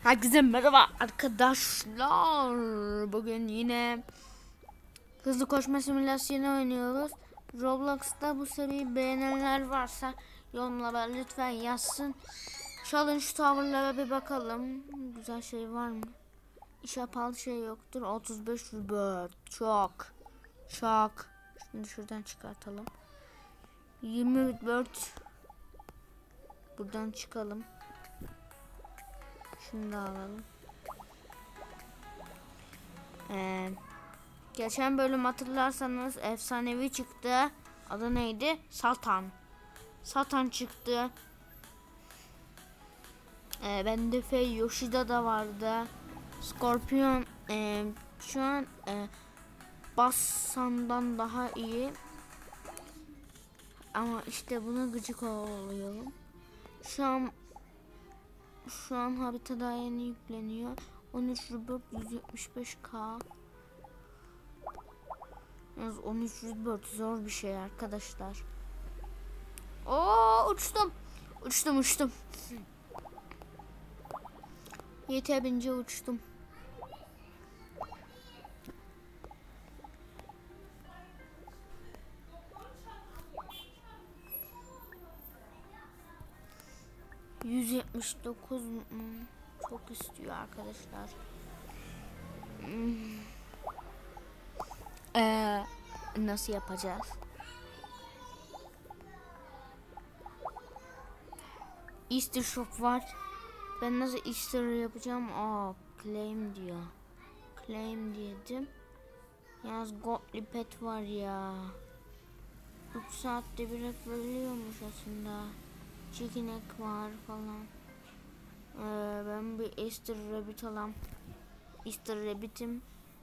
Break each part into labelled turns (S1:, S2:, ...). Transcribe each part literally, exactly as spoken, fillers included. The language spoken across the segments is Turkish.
S1: Herkese merhaba arkadaşlar. Bugün yine hızlı koşma simülasyonu oynuyoruz. Roblox'ta bu seriyi beğenenler varsa yorumlara lütfen yazsın. Challenge Tower'lara bir bakalım. Güzel şey var mı? İş yapalı şey yoktur. otuz beş Rebirth. Çok. Çok. Şimdi şuradan çıkartalım. yirmi Rebirth. Buradan çıkalım. Şunu da alalım. Ee, geçen bölüm hatırlarsanız efsanevi çıktı. Adı neydi? Satan. Satan çıktı. Ee, bende Fei Yoshida da vardı. Scorpion e, şu an e, Bassan'dan daha iyi. Ama işte buna gıcık oluyorum. Şu an Şu an harita daha yeni yükleniyor. on üç Rebirth yüz yetmiş beş K. Yalnız on üç Rebirth zor bir şey arkadaşlar. Oo uçtum. Uçtum uçtum. Yeterince uçtum. yüz yetmiş dokuz çok istiyor arkadaşlar. Hmm. Ee, nasıl yapacağız? Easter shop var. Ben nasıl Easter yapacağım? Aa, claim diyor. Claim diyedim. Yalnız Godly Pet var ya. üç saatte bir hep veriliyormuş aslında. Chicken egg var falan. Ee, ben bir Easter Rabbit alam. Easter Rabbit'im.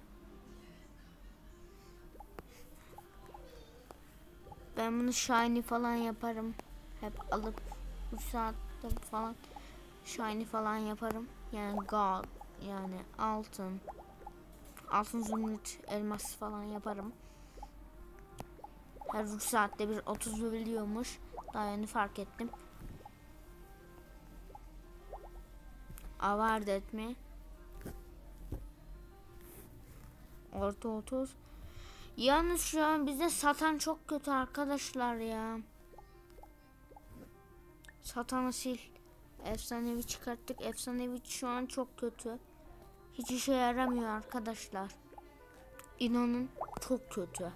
S1: Ben bunu shiny falan yaparım. Hep alıp üç saatte falan shiny falan yaparım. Yani gold, yani altın. Altın zümrüt elmas falan yaparım. Her üç saatte bir otuz veriliyormuş. Daha yeni fark ettim. Avard etme. Orta otuz. Yalnız şu an bize satan çok kötü arkadaşlar ya. Satanı sil. Efsanevi çıkarttık. Efsanevi şu an çok kötü. Hiç işe yaramıyor arkadaşlar. İnanın çok kötü.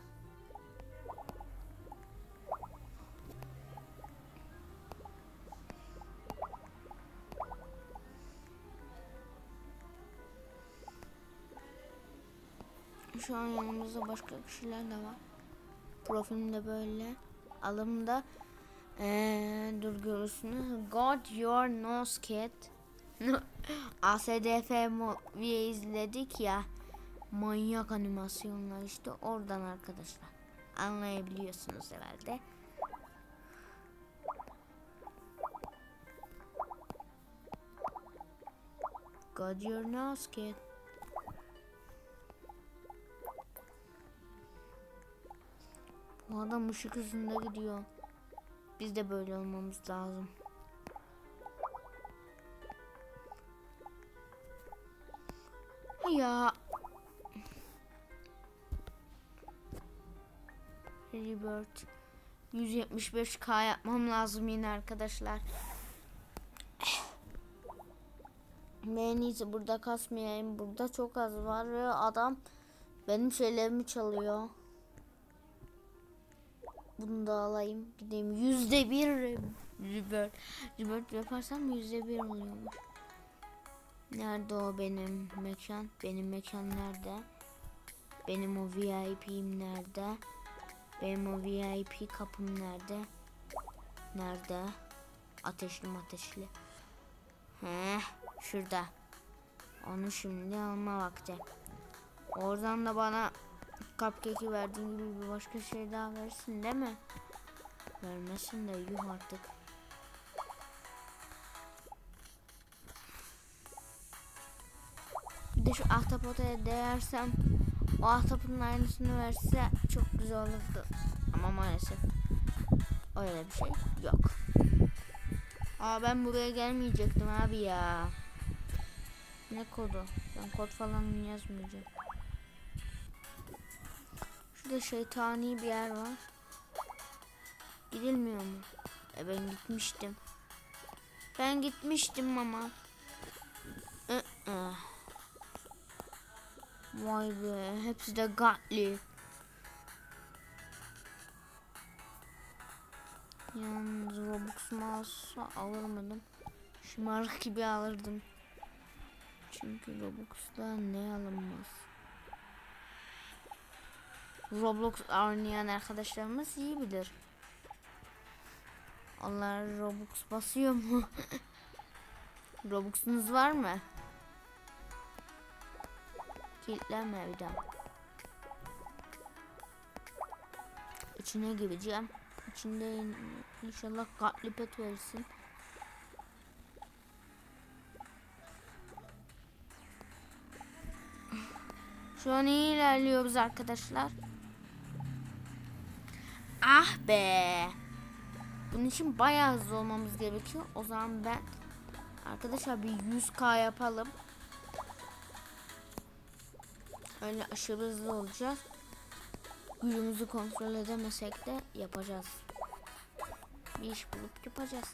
S1: Şu an yanımızda başka kişiler de var. Profilimde böyle. Alımda ee, dur görürsünüz. God Your Nose Kid. A S D F Movie izledik ya. Manyak animasyonlar işte oradan arkadaşlar. Anlayabiliyorsunuz herhalde. God Your Nose Kid. Bu adam ışık hızında gidiyor. Biz de böyle olmamız lazım. Ya. Rebirth. yüz yetmiş beş K yapmam lazım yine arkadaşlar. En iyisi burada kasmayayım. Burada çok az var ve adam benim şeylerimi çalıyor. Bunu da alayım. Gideyim. Yüzde bir Rebirth. Rebirth yaparsam yüzde bir oluyormuş. Nerede o benim mekan? Benim mekan nerede? Benim o V I P'im nerede? Benim o V I P kapım nerede? Nerede? Ateşli ateşli. He, şurada. Onu şimdi alma vakti. Oradan da bana cupcake'i verdiğin gibi bir başka şey daha versin değil mi? Vermesin de yuh artık. Bir de şu ahtapota değersem o ahtapotun aynısını verse çok güzel olurdu. Ama maalesef öyle bir şey yok. Aa ben buraya gelmeyecektim abi ya. Ne kodu? Ben kod falan yazmayacağım. Şurada şeytani bir yer var. Gidilmiyor mu? E ben gitmiştim. Ben gitmiştim ama. I -ı. Vay be, hepsi de gatli. Yalnız Robux mouse'u alırmadım. Şımarık gibi alırdım. Çünkü Robux'ta ne alınmaz. Roblox oynayan arkadaşlarımız iyi bilir. Onlar Robux basıyor mu? Robux'unuz var mı? Kilitlenme bir daha. İçine gireceğim. İçinde inşallah katli pet verirsin. Şu an iyi ilerliyoruz arkadaşlar. Ah be. Bunun için bayağı hızlı olmamız gerekiyor. O zaman ben arkadaşlar bir yüz K yapalım. Öyle aşırı hızlı olacağız. Gücümüzü kontrol edemesek de yapacağız. Bir iş bulup yapacağız.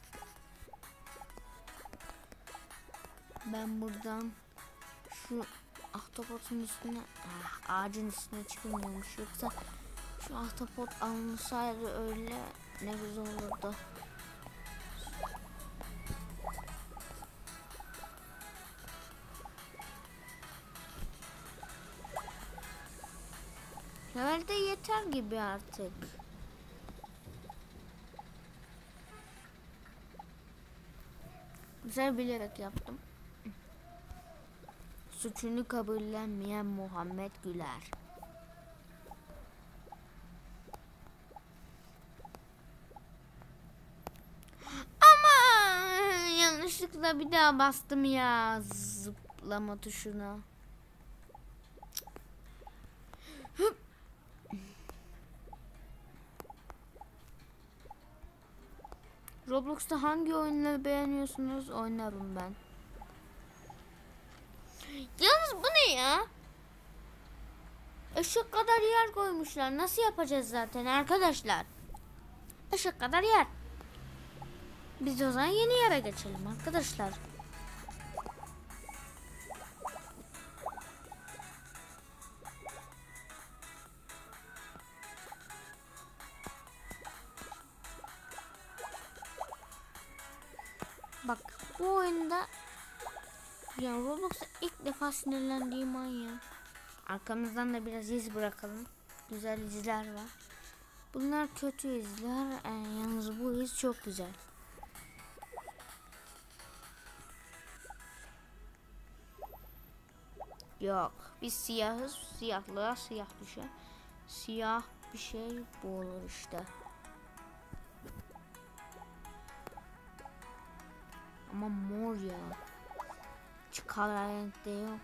S1: Ben buradan şu ahtapotun üstüne, ah, ağacın üstüne çıkmıyormuş. Yoksa şu ahtapot alınsaydı öyle ne güzel olurdu. Herhalde yeter gibi artık. Güzel bilerek yaptım. Suçunu kabullenmeyen Muhammed Güler. Ama yanlışlıkla bir daha bastım ya zıplama tuşuna. Roblox'ta hangi oyunları beğeniyorsunuz? Oynarım ben. Yalnız bu ne ya? Işık kadar yer koymuşlar. Nasıl yapacağız zaten arkadaşlar? Işık kadar yer. Biz o zaman yeni yere geçelim arkadaşlar. Bak bu oyunda ya Roblox'a ilk defa sinirlendiğim an ya. Arkamızdan da biraz iz bırakalım. Güzel izler var. Bunlar kötü izler. Ee, yalnız bu iz çok güzel. Yok. Biz siyahız. Siyahlığa siyah düşer. Siyah bir şey bu olur işte. Ama mor ya. Çıkar renkte yok.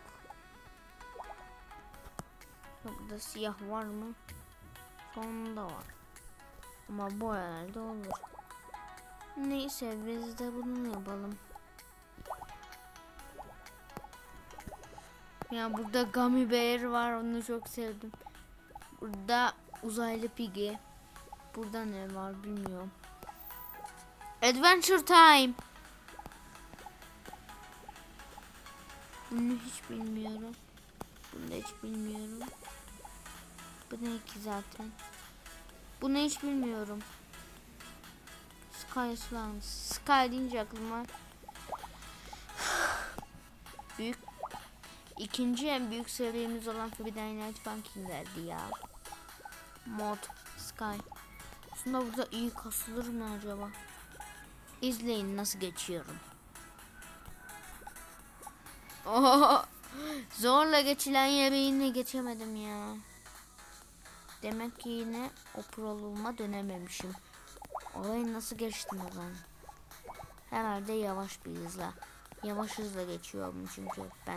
S1: Burada siyah var mı? Sonunda var. Ama bu herhalde olur. Neyse biz de bunu yapalım. Ya burada Gummy Bear var, onu çok sevdim. Burada uzaylı Piggy. Burada ne var bilmiyorum. Adventure Time. Bunu hiç bilmiyorum. Bunu da hiç bilmiyorum. Bu ne ki zaten? Bunu hiç bilmiyorum. Sky Swan. Sky deyince aklıma büyük ikinci en büyük serimiz olan Friday Night Funkin' geldi ya. Mod Sky. Aslında burada iyi kasılır mı acaba? İzleyin nasıl geçiyorum. Oho, zorla geçilen yeri yine geçemedim ya. Demek ki yine o proluğuma dönememişim. Orayı nasıl geçtim o zaman? Herhalde yavaş bir hızla. Yavaş hızla geçiyorum çünkü ben.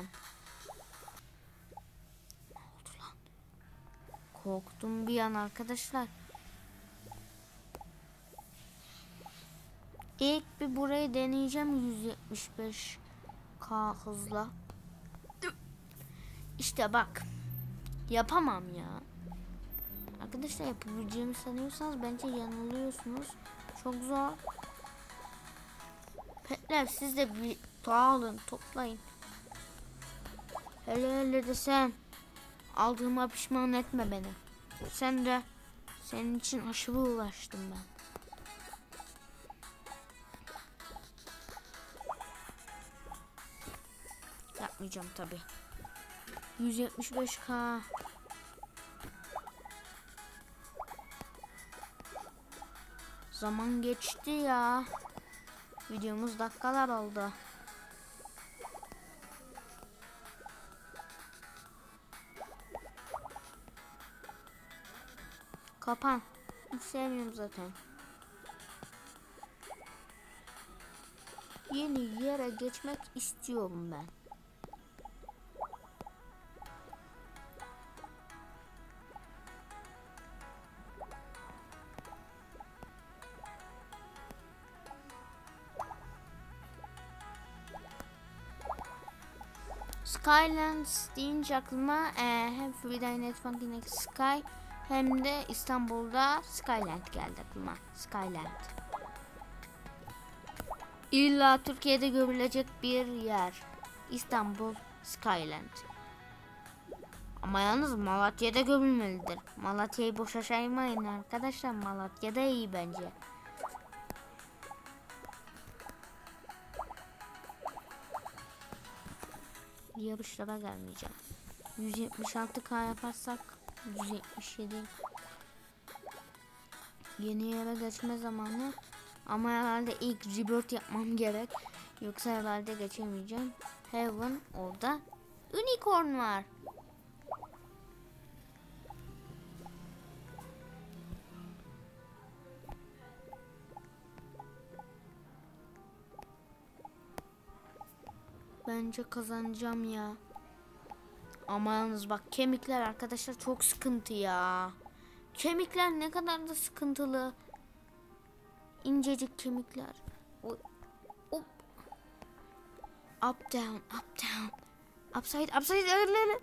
S1: Ne oldu lan? Korktum bir an arkadaşlar. İlk bir burayı deneyeceğim yüz yetmiş beş K hızla. İşte bak. Yapamam ya. Arkadaşlar yapabileceğimi sanıyorsanız bence yanılıyorsunuz. Çok zor. Petler siz de bir dağılın, toplayın. Hele hele de sen. Aldığıma pişman etme beni. Sen de. Senin için aşırı uğraştım ben. Yapmayacağım tabi. yüz yetmiş beş K. Zaman geçti ya. Videomuz dakikalar oldu. Kapan. Hiç sevmiyorum zaten. Yeni yere geçmek istiyorum ben. Skylands deyince aklıma e, hem Freeday Netfunking'deki Sky hem de İstanbul'da Skyland geldi aklıma. Skyland. İlla Türkiye'de görülecek bir yer. İstanbul Skyland. Ama yalnız Malatya'da görülmelidir. Malatya'yı boşa saymayın arkadaşlar. Malatya'da iyi bence. Yarışlara gelmeyeceğim. yüz yetmiş altı K yaparsak yüz yetmiş yedi. Yeni yere geçme zamanı. Ama herhalde ilk rebirth yapmam gerek. Yoksa herhalde geçemeyeceğim. Heaven orada. Unicorn var. Bence kazanacağım ya. Ama yalnız bak kemikler arkadaşlar çok sıkıntı ya. Kemikler ne kadar da sıkıntılı. İncecik kemikler. Hop. Up down, up down. Upside, upside.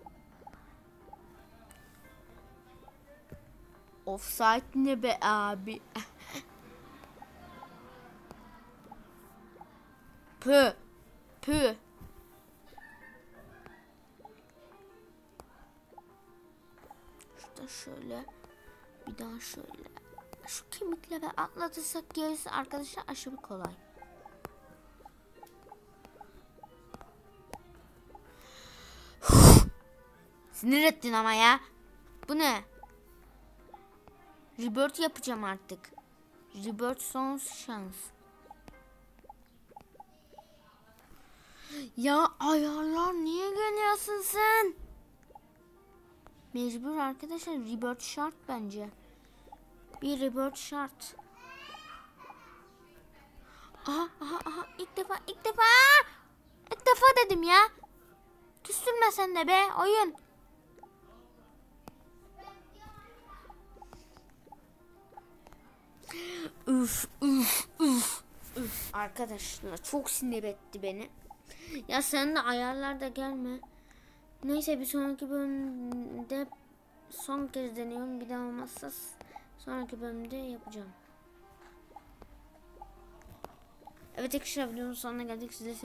S1: Offside ne be abi? Pü. Pü. Şurada şöyle. Bir daha şöyle. Şu kemiklere atlatırsak gerisi arkadaşlar aşırı kolay. Sinir ettin ama ya. Bu ne? Rebirth yapacağım artık. Rebirth son şans. Ya ayarlar niye geliyorsun sen? Mecbur arkadaşlar rebirth şart bence. Bir rebirth şart. Aha aha aha ilk defa ilk defa ilk defa dedim ya. Küstürme sen de be oyun. Üf üf üf üf arkadaşlar çok sinir etti beni. Ya sen de ayarlarda gelme. Neyse bir sonraki bölümde son kez deniyorum. Bir daha olmazsa sonraki bölümde yapacağım. Evet arkadaşlar videonun sonuna geldik. Size